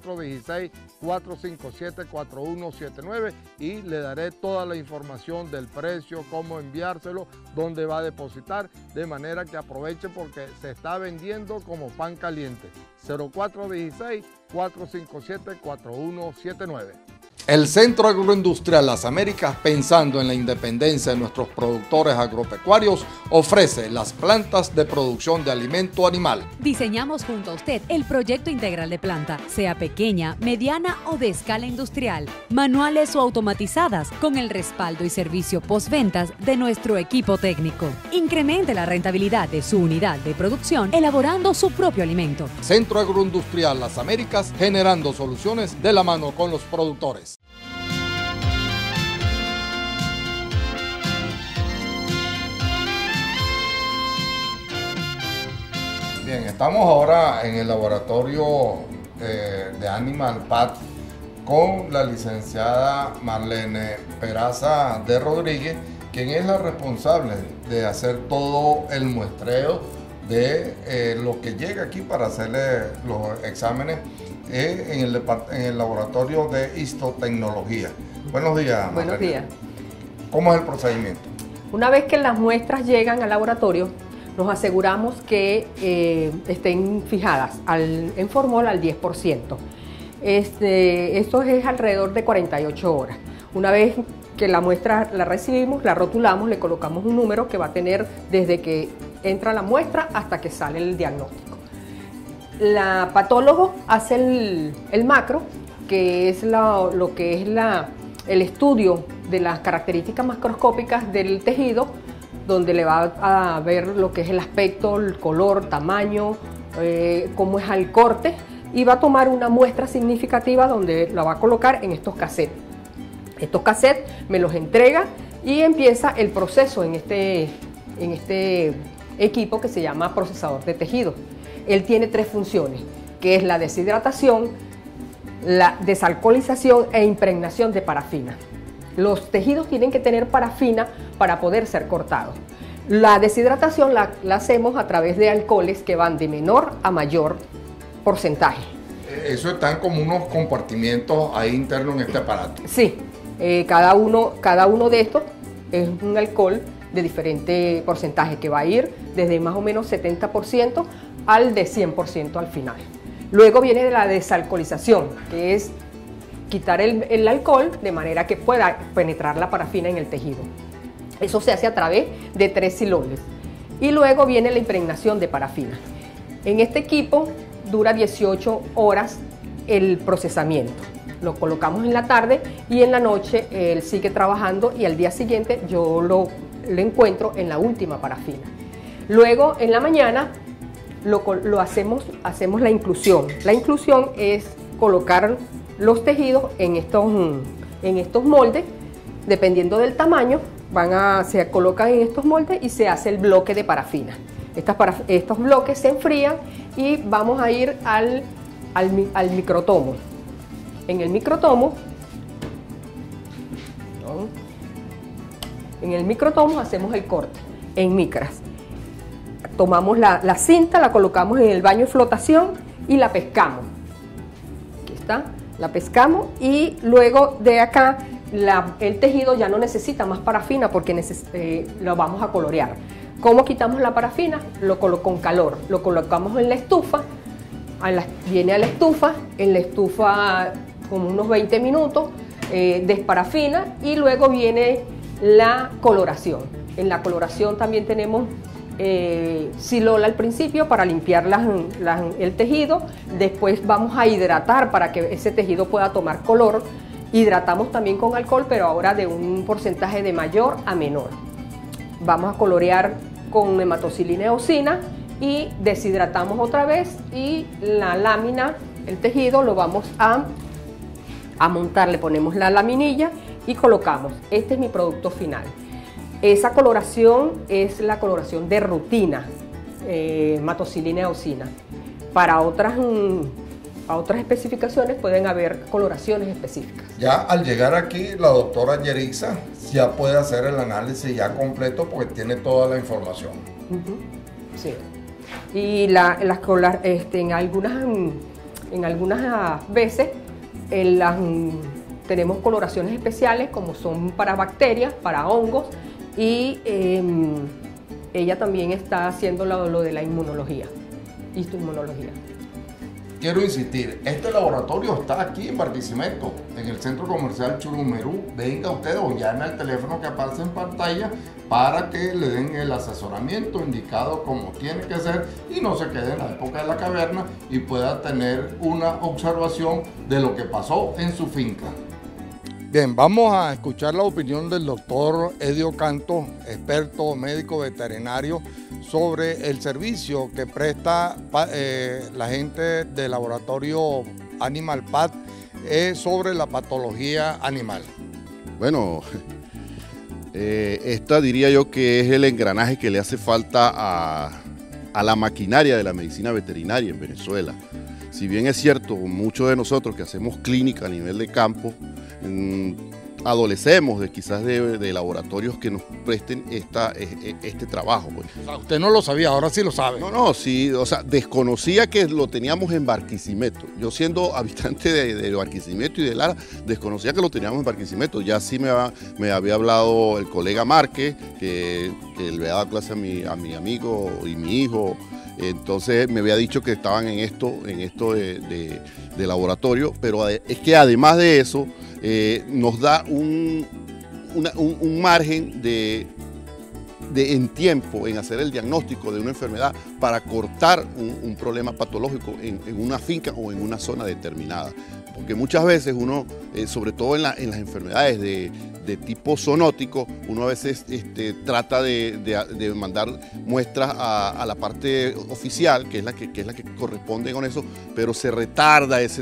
0416-457-4179 y le daré toda la información del precio, cómo enviárselo, dónde va a depositar, de manera que aproveche porque se está vendiendo como pan caliente. 0416-457-4179. El Centro Agroindustrial Las Américas, pensando en la independencia de nuestros productores agropecuarios, ofrece las plantas de producción de alimento animal.
Diseñamos junto a usted el proyecto integral de planta, sea pequeña, mediana o de escala industrial, manuales o automatizadas, con el respaldo y servicio postventas de nuestro equipo técnico. Incremente la rentabilidad de su unidad de producción elaborando su propio alimento.
Centro Agroindustrial Las Américas, generando soluciones de la mano con los productores. Bien, estamos ahora en el laboratorio de Animal Path con la licenciada Marlene Peraza de Rodríguez, quien es la responsable de hacer todo el muestreo de lo que llega aquí para hacerle los exámenes en el laboratorio de histotecnología. Buenos días, Marlene.
Buenos días.
¿Cómo es el procedimiento? Una
vez que las muestras llegan al laboratorio, nos aseguramos que estén fijadas en formol al 10%. Esto es alrededor de 48 horas. Una vez que la muestra la recibimos, la rotulamos, le colocamos un número que va a tener desde que entra la muestra hasta que sale el diagnóstico. La patólogo hace el macro, que es el estudio de las características macroscópicas del tejido, donde le va a ver lo que es el aspecto, el color, tamaño, cómo es el corte, y va a tomar una muestra significativa donde la va a colocar en estos cassettes. Estos cassettes me los entrega y empieza el proceso en este equipo que se llama procesador de tejidos. Él tiene 3 funciones, que es la deshidratación, la desalcoholización e impregnación de parafina. Los tejidos tienen que tener parafina para poder ser cortados. La deshidratación la hacemos a través de alcoholes que van de menor a mayor porcentaje.
Eso están como unos compartimientos ahí internos en este aparato.
Sí, cada uno de estos es un alcohol de diferente porcentaje que va a ir desde más o menos 70% al de 100% al final. Luego viene la desalcoholización, que es quitar el alcohol de manera que pueda penetrar la parafina en el tejido. Eso se hace a través de 3 siloles. Y luego viene la impregnación de parafina. En este equipo dura 18 horas el procesamiento. Lo colocamos en la tarde y en la noche él sigue trabajando y al día siguiente yo lo encuentro en la última parafina. Luego en la mañana hacemos la inclusión. La inclusión es colocar los tejidos en estos moldes, dependiendo del tamaño, se colocan en estos moldes y se hace el bloque de parafina. Estos bloques se enfrían y vamos a ir al microtomo. En el microtomo En el microtomo hacemos el corte en micras. Tomamos la cinta, la colocamos en el baño de flotación y la pescamos. Aquí está, la pescamos y luego de acá el tejido ya no necesita más parafina porque lo vamos a colorear. ¿Cómo quitamos la parafina? Con calor. Lo colocamos en la estufa, viene a la estufa, en la estufa como unos 20 minutos, desparafina y luego viene la coloración. En la coloración también tenemos silola al principio para limpiar el tejido, después vamos a hidratar para que ese tejido pueda tomar color, hidratamos también con alcohol, pero ahora de un porcentaje de mayor a menor. Vamos a colorear con hematocilina eosina y deshidratamos otra vez y la lámina, el tejido lo vamos a montar, le ponemos la laminilla y colocamos. Este es mi producto final. Esa coloración es la coloración de rutina, hematocilina eosina. Para otras especificaciones pueden haber coloraciones específicas.
Ya al llegar aquí, la doctora Yerixa ya puede hacer el análisis ya completo porque tiene toda la información.
Sí. Y en algunas veces tenemos coloraciones especiales como son para bacterias, para hongos y ella también está haciendo lo de la inmunología, histoinmunología.
Quiero insistir, este laboratorio está aquí en Barquisimeto, en el Centro Comercial Churumerú. Venga usted o llame al teléfono que aparece en pantalla para que le den el asesoramiento indicado como tiene que ser y no se quede en la época de la caverna y pueda tener una observación de lo que pasó en su finca. Bien, vamos a escuchar la opinión del doctor Edio Canto, experto médico veterinario, sobre el servicio que presta la gente del laboratorio Animal Path sobre la patología animal.
Bueno, esta diría yo que es el engranaje que le hace falta a la maquinaria de la medicina veterinaria en Venezuela. Si bien es cierto, muchos de nosotros que hacemos clínica a nivel de campo, adolecemos quizás de laboratorios que nos presten este trabajo. Pues.
O sea, usted no lo sabía, ahora sí lo sabe.
No, sí, o sea, desconocía que lo teníamos en Barquisimeto. Yo siendo habitante de Barquisimeto y de Lara, desconocía que lo teníamos en Barquisimeto. Ya sí me había hablado el colega Márquez, que le había dado clase a mi amigo y mi hijo. Entonces me había dicho que estaban en esto de laboratorio, pero es que además de eso nos da un margen en tiempo en hacer el diagnóstico de una enfermedad para cortar un problema patológico en una finca o en una zona determinada. Porque muchas veces uno, sobre todo en las enfermedades de tipo zoonótico, uno a veces trata de mandar muestras a la parte oficial, que es la que corresponde con eso, pero se retarda ese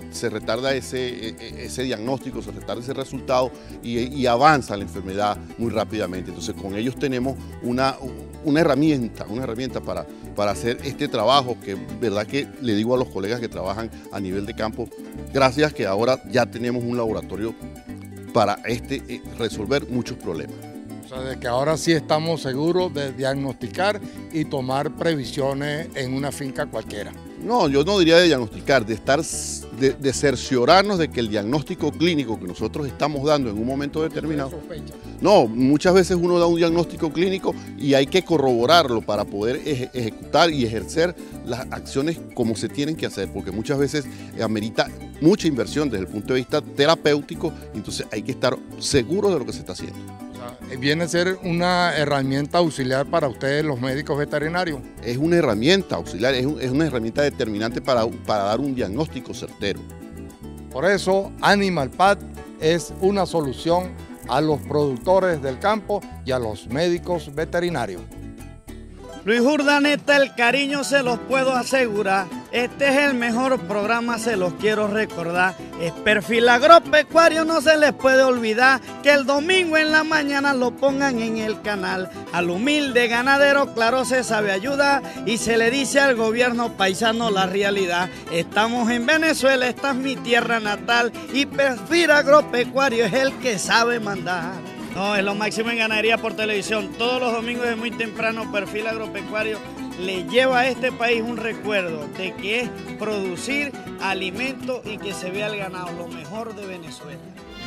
diagnóstico, se retarda ese resultado y avanza la enfermedad muy rápidamente. Entonces con ellos tenemos una herramienta para hacer este trabajo, que verdad que le digo a los colegas que trabajan a nivel de campo, gracias que ahora ya tenemos un laboratorio para resolver muchos problemas.
O sea, de que ahora sí estamos seguros de diagnosticar y tomar previsiones en una finca cualquiera.
No, yo no diría de diagnosticar, de cerciorarnos de que el diagnóstico clínico que nosotros estamos dando en un momento determinado. No, muchas veces uno da un diagnóstico clínico y hay que corroborarlo para poder ejecutar y ejercer las acciones como se tienen que hacer, porque muchas veces amerita mucha inversión desde el punto de vista terapéutico, entonces hay que estar seguros de lo que se está haciendo.
¿Viene a ser una herramienta auxiliar para ustedes los médicos veterinarios?
Es una herramienta auxiliar, es una herramienta determinante para dar un diagnóstico certero.
Por eso Animal Path es una solución a los productores del campo y a los médicos veterinarios.
Luis Urdaneta, el cariño se los puedo asegurar. Este es el mejor programa, se los quiero recordar. Es Perfil Agropecuario, no se les puede olvidar que el domingo en la mañana lo pongan en el canal. Al humilde ganadero, claro, se sabe ayudar y se le dice al gobierno paisano la realidad. Estamos en Venezuela, esta es mi tierra natal y Perfil Agropecuario es el que sabe mandar. No, es lo máximo en ganadería por televisión. Todos los domingos de muy temprano, Perfil Agropecuario le lleva a este país un recuerdo de que es producir alimento y que se vea el ganado, lo mejor de Venezuela.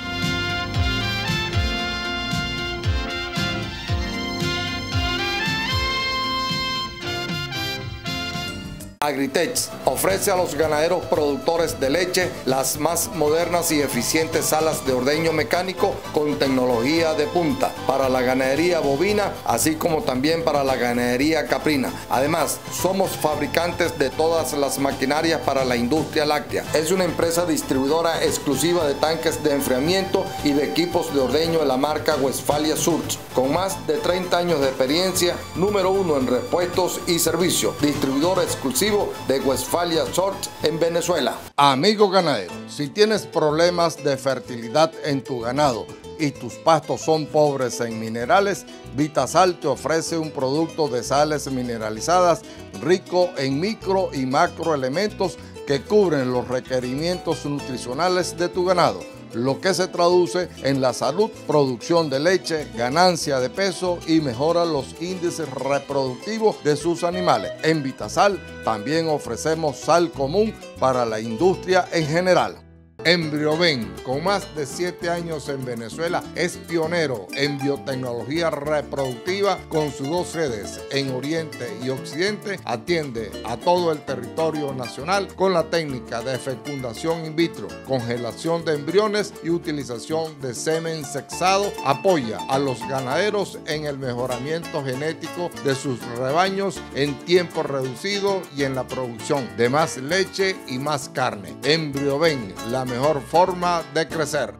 Agritech ofrece a los ganaderos productores de leche las más modernas y eficientes salas de ordeño mecánico con tecnología de punta para la ganadería bovina, así como también para la ganadería caprina. Además, somos fabricantes de todas las maquinarias para la industria láctea. Es una empresa distribuidora exclusiva de tanques de enfriamiento y de equipos de ordeño de la marca Westfalia Surge, con más de 30 años de experiencia, número 1 en repuestos y servicio, distribuidor exclusivo de Westfalia Surge en Venezuela.
Amigo ganadero, si tienes problemas de fertilidad en tu ganado y tus pastos son pobres en minerales, Vitasal te ofrece un producto de sales mineralizadas rico en micro y macroelementos que cubren los requerimientos nutricionales de tu ganado, lo que se traduce en la salud, producción de leche, ganancia de peso y mejora los índices reproductivos de sus animales. En Vitasal también ofrecemos sal común para la industria en general. Embrioven, con más de 7 años en Venezuela, es pionero en biotecnología reproductiva con sus 2 sedes en Oriente y Occidente. Atiende a todo el territorio nacional con la técnica de fecundación in vitro, congelación de embriones y utilización de semen sexado. Apoya a los ganaderos en el mejoramiento genético de sus rebaños en tiempo reducido y en la producción de más leche y más carne. Embrioven, la mejor forma de crecer.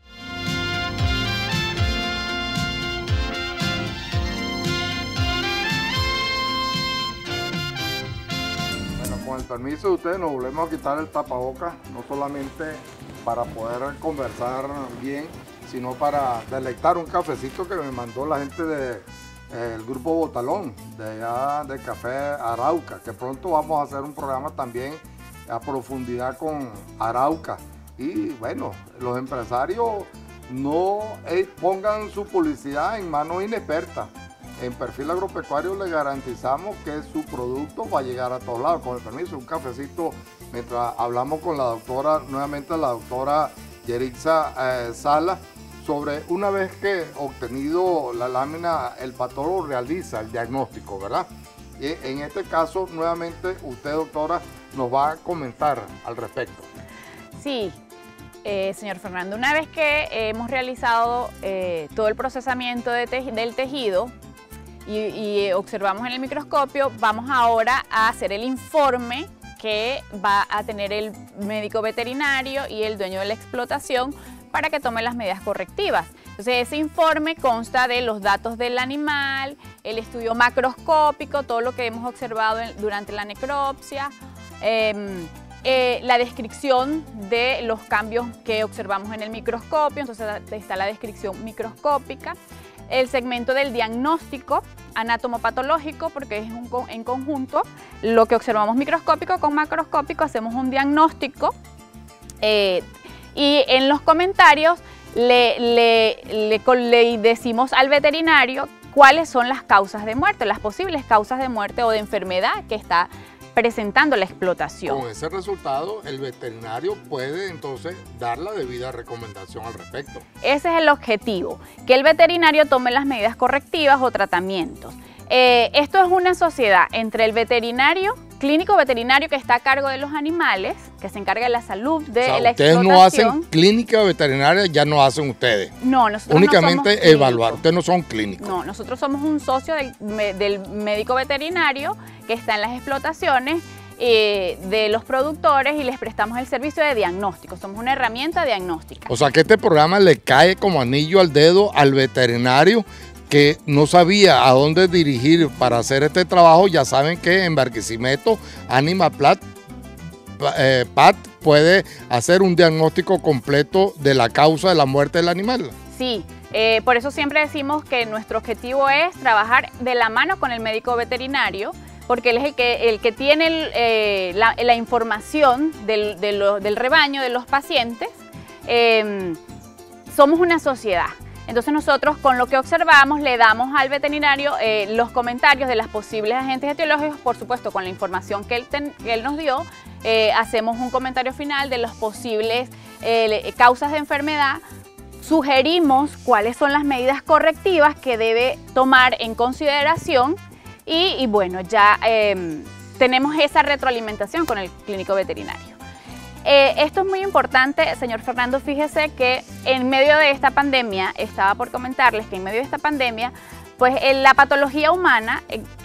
Bueno, con el permiso de ustedes nos volvemos a quitar el tapabocas, no solamente para poder conversar bien, sino para delectar un cafecito que me mandó la gente del grupo Botalón, de allá de Café Arauca, que pronto vamos a hacer un programa también a profundidad con Arauca. Y bueno, los empresarios no pongan su publicidad en manos inexpertas. En Perfil Agropecuario le garantizamos que su producto va a llegar a todos lados. Con el permiso, un cafecito mientras hablamos con la doctora, nuevamente la doctora Yerixa Sala, sobre una vez que obtenido la lámina, el patólogo realiza el diagnóstico, ¿verdad? Y en este caso, nuevamente, usted, doctora, nos va a comentar al respecto.
Sí. Señor Fernando, una vez que hemos realizado todo el procesamiento del tejido y observamos en el microscopio, vamos ahora a hacer el informe que va a tener el médico veterinario y el dueño de la explotación para que tome las medidas correctivas. Entonces, ese informe consta de los datos del animal, el estudio macroscópico, todo lo que hemos observado durante la necropsia, la descripción de los cambios que observamos en el microscopio, entonces está la descripción microscópica, el segmento del diagnóstico anatomopatológico, porque es en conjunto lo que observamos microscópico con macroscópico, hacemos un diagnóstico y en los comentarios le decimos al veterinario cuáles son las causas de muerte, las posibles causas de muerte o de enfermedad que está presentando la explotación.
Con ese resultado, el veterinario puede entonces dar la debida recomendación al respecto.
Ese es el objetivo, que el veterinario tome las medidas correctivas o tratamientos. Esto es una sociedad entre el veterinario, clínico veterinario que está a cargo de los animales, que se encarga de la salud de la explotación.
Ustedes no hacen clínica veterinaria, ya no hacen ustedes.
No, nosotros
únicamente
no somos
evaluar, ustedes no son clínicos.
No, nosotros somos un socio del médico veterinario que está en las explotaciones de los productores y les prestamos el servicio de diagnóstico. Somos una herramienta diagnóstica.
O sea que este programa le cae como anillo al dedo al veterinario que no sabía a dónde dirigir para hacer este trabajo. Ya saben que en Barquisimeto, Animal Pat puede hacer un diagnóstico completo de la causa de la muerte del animal.
Sí, por eso siempre decimos que nuestro objetivo es trabajar de la mano con el médico veterinario, porque él es el que tiene la información del rebaño, de los pacientes. Somos una sociedad. Entonces nosotros con lo que observamos le damos al veterinario los comentarios de las posibles agentes etiológicos, por supuesto con la información que él nos dio, hacemos un comentario final de las posibles causas de enfermedad, sugerimos cuáles son las medidas correctivas que debe tomar en consideración y bueno, ya tenemos esa retroalimentación con el clínico veterinario. Esto es muy importante, señor Fernando, fíjese que en medio de esta pandemia, estaba por comentarles que en medio de esta pandemia, pues la patología humana,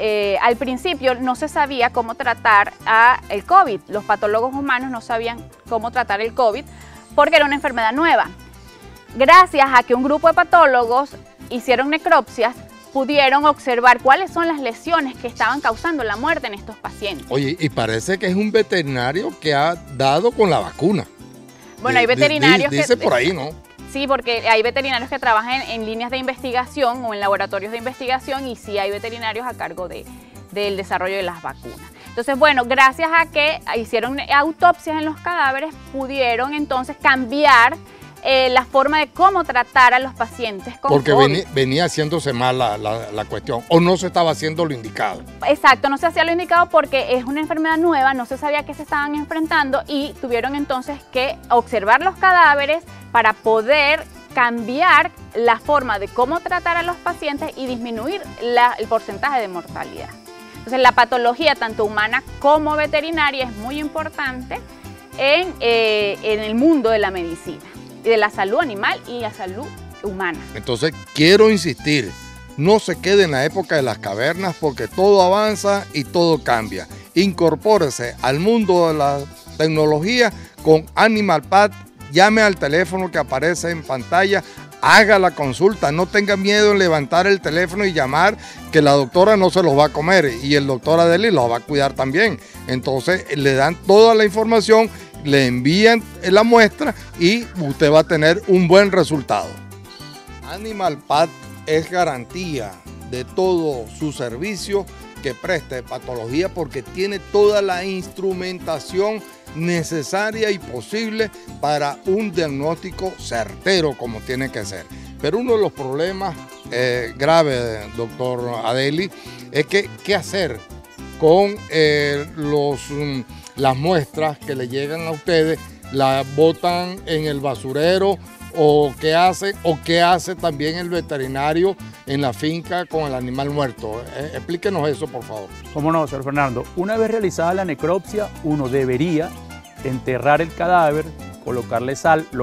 al principio no se sabía cómo tratar el COVID. Los patólogos humanos no sabían cómo tratar el COVID porque era una enfermedad nueva. Gracias a que un grupo de patólogos hicieron necropsias, pudieron observar cuáles son las lesiones que estaban causando la muerte en estos pacientes.
Oye, y parece que es un veterinario que ha dado con la vacuna.
Bueno, hay veterinarios
dice por ahí, ¿no?
Sí, porque hay veterinarios que trabajan en líneas de investigación o en laboratorios de investigación y sí hay veterinarios a cargo del desarrollo de las vacunas. Entonces, bueno, gracias a que hicieron autopsias en los cadáveres, pudieron entonces cambiar la forma de cómo tratar a los pacientes con
porque
COVID.
venía haciéndose mal la cuestión, o no se estaba haciendo lo indicado.
Exacto, no se hacía lo indicado porque es una enfermedad nueva, no se sabía qué se estaban enfrentando y tuvieron entonces que observar los cadáveres para poder cambiar la forma de cómo tratar a los pacientes y disminuir el porcentaje de mortalidad. Entonces, la patología tanto humana como veterinaria es muy importante en el mundo de la medicina, y de la salud animal y la salud humana.
Entonces, quiero insistir, no se quede en la época de las cavernas porque todo avanza y todo cambia. Incorpórese al mundo de la tecnología con AnimalPat, llame al teléfono que aparece en pantalla, haga la consulta, no tenga miedo en levantar el teléfono y llamar, que la doctora no se los va a comer y el doctor Adeli los va a cuidar también. Entonces, le dan toda la información, le envían la muestra y usted va a tener un buen resultado. AnimalPat es garantía de todo su servicio que preste de patología porque tiene toda la instrumentación necesaria y posible para un diagnóstico certero como tiene que ser. Pero uno de los problemas graves, doctor Adeli, es que qué hacer con las muestras que le llegan a ustedes, las botan en el basurero o qué hace también el veterinario en la finca con el animal muerto. Explíquenos eso, por favor.
Cómo no, señor Fernando. Una vez realizada la necropsia, uno debería enterrar el cadáver, colocarle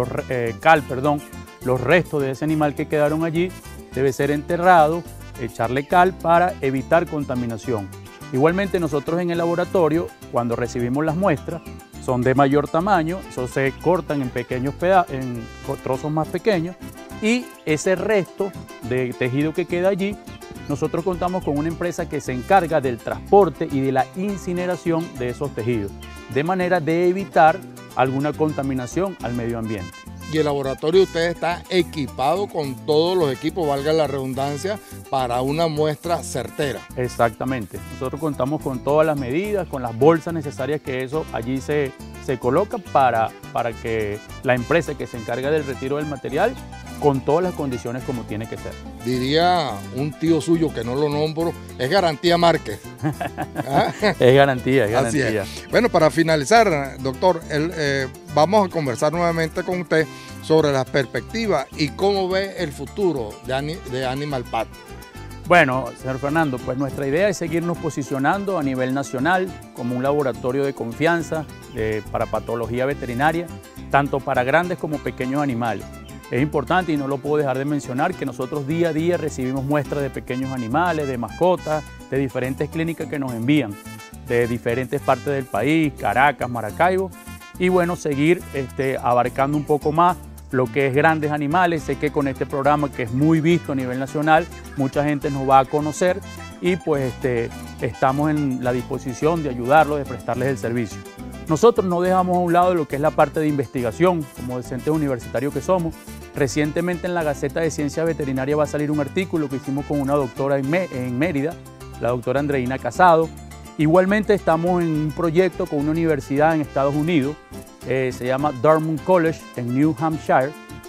cal, los restos de ese animal que quedaron allí, debe ser enterrado, echarle cal para evitar contaminación. Igualmente nosotros en el laboratorio, cuando recibimos las muestras, son de mayor tamaño, eso se cortan en pequeños en trozos más pequeños y ese resto de tejido que queda allí, nosotros contamos con una empresa que se encarga del transporte y de la incineración de esos tejidos, de manera de evitar alguna contaminación al medio ambiente.
Y el laboratorio de ustedes está equipado con todos los equipos, valga la redundancia, para una muestra certera.
Exactamente. Nosotros contamos con todas las medidas, con las bolsas necesarias que eso allí se coloca para que la empresa que se encarga del retiro del material, con todas las condiciones como tiene que ser.
Diría un tío suyo, que no lo nombro, es garantía Márquez.
¿Ah? Es garantía, es garantía.
Así es. Bueno, para finalizar, doctor, vamos a conversar nuevamente con usted sobre las perspectivas y cómo ve el futuro de AnimalPat.
Bueno, señor Fernando, pues nuestra idea es seguirnos posicionando a nivel nacional como un laboratorio de confianza para patología veterinaria, tanto para grandes como pequeños animales. Es importante, y no lo puedo dejar de mencionar, que nosotros día a día recibimos muestras de pequeños animales, de mascotas, de diferentes clínicas que nos envían, de diferentes partes del país, Caracas, Maracaibo, y bueno, seguir abarcando un poco más lo que es grandes animales. Sé que con este programa, que es muy visto a nivel nacional, mucha gente nos va a conocer y pues estamos en la disposición de ayudarlos, de prestarles el servicio. Nosotros no dejamos a un lado lo que es la parte de investigación, como docentes universitarios que somos. Recientemente en la Gaceta de Ciencia Veterinaria va a salir un artículo que hicimos con una doctora en Mérida, la doctora Andreina Casado. Igualmente estamos en un proyecto con una universidad en Estados Unidos, se llama Dartmouth College en New Hampshire,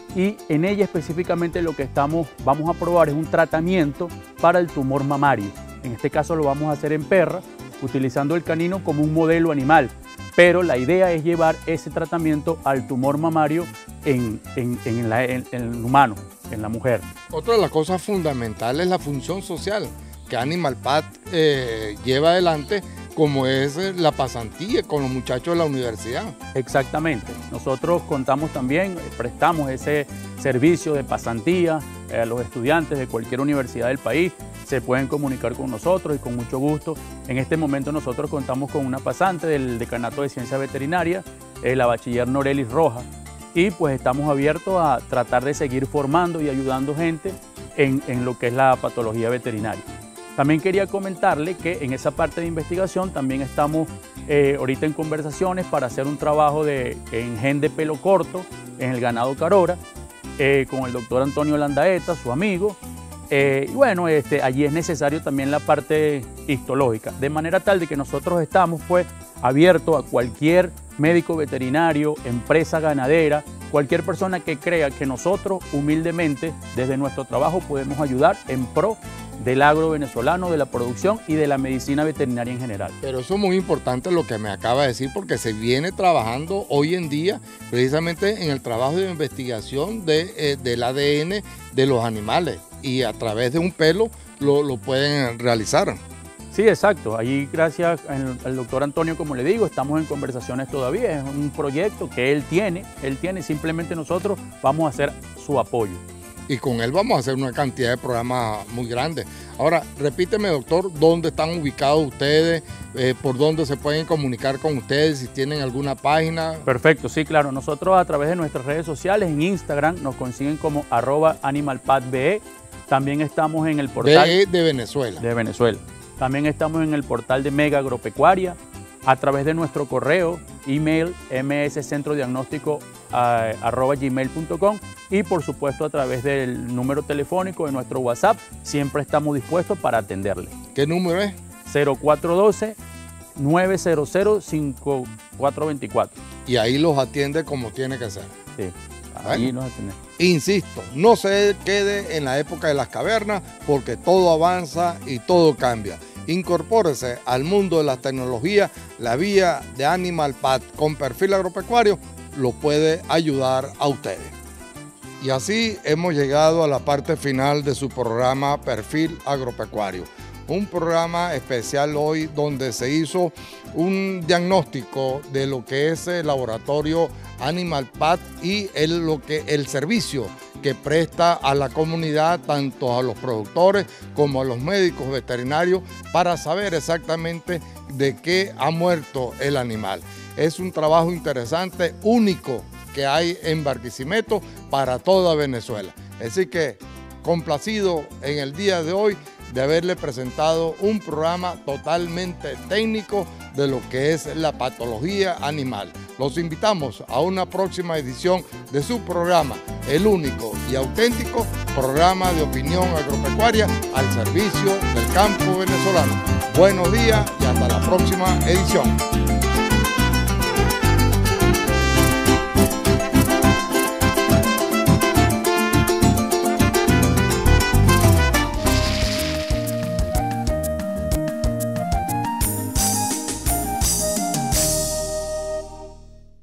y en ella específicamente lo que vamos a probar es un tratamiento para el tumor mamario. En este caso lo vamos a hacer en perra, utilizando el canino como un modelo animal, pero la idea es llevar ese tratamiento al tumor mamario en el humano, en la mujer.
Otra de las cosas fundamentales es la función social que Animal Path lleva adelante, como es la pasantía con los muchachos de la universidad.
Exactamente. Nosotros contamos también, prestamos ese servicio de pasantía a los estudiantes de cualquier universidad del país. Se pueden comunicar con nosotros y con mucho gusto. En este momento nosotros contamos con una pasante del Decanato de Ciencias Veterinarias, la bachiller Norelis Rojas, y pues estamos abiertos a tratar de seguir formando y ayudando gente en lo que es la patología veterinaria. También quería comentarle que en esa parte de investigación también estamos ahorita en conversaciones para hacer un trabajo en gen de pelo corto en el ganado Carora, con el doctor Antonio Landaeta, su amigo. Y bueno, allí es necesario también la parte histológica, de manera tal de que nosotros estamos pues abiertos a cualquier médico veterinario, empresa ganadera, cualquier persona que crea que nosotros humildemente desde nuestro trabajo podemos ayudar en pro del agro venezolano, de la producción y de la medicina veterinaria en general.
Pero eso es muy importante lo que me acaba de decir, porque se viene trabajando hoy en día precisamente en el trabajo de investigación del ADN de los animales, y a través de un pelo lo pueden realizar.
Sí, exacto. Allí, gracias al doctor Antonio, como le digo, estamos en conversaciones todavía. Es un proyecto que él tiene, simplemente nosotros vamos a hacer su apoyo.
Y con él vamos a hacer una cantidad de programas muy grandes. Ahora, repíteme, doctor, ¿dónde están ubicados ustedes? ¿Por dónde se pueden comunicar con ustedes? Si tienen alguna página.
Perfecto, sí, claro. Nosotros a través de nuestras redes sociales, en Instagram, nos consiguen como @animalpathbe. También estamos en el portal...
BE de Venezuela.
De Venezuela. También estamos en el portal de Mega Agropecuaria, a través de nuestro correo, email, mscentrodiagnóstico@gmail.com, y por supuesto a través del número telefónico de nuestro WhatsApp. Siempre estamos dispuestos para atenderle.
¿Qué número es?
0412-900-5424.
Y ahí los atiende como tiene que ser.
Sí, ahí nos atiende.
Insisto, no se quede en la época de las cavernas, porque todo avanza y todo cambia. Incorpórese al mundo de las tecnologías. La vía de Animal Path con perfil agropecuario lo puede ayudar a ustedes. Y así hemos llegado a la parte final de su programa Perfil Agropecuario. Un programa especial hoy donde se hizo un diagnóstico de lo que es el laboratorio Animal Path y el servicio que presta a la comunidad, tanto a los productores como a los médicos veterinarios, para saber exactamente de qué ha muerto el animal. Es un trabajo interesante, único, que hay en Barquisimeto para toda Venezuela. Así que complacido en el día de hoy de haberle presentado un programa totalmente técnico de lo que es la patología animal. Los invitamos a una próxima edición de su programa, el único y auténtico programa de opinión agropecuaria al servicio del campo venezolano. Buenos días y hasta la próxima edición.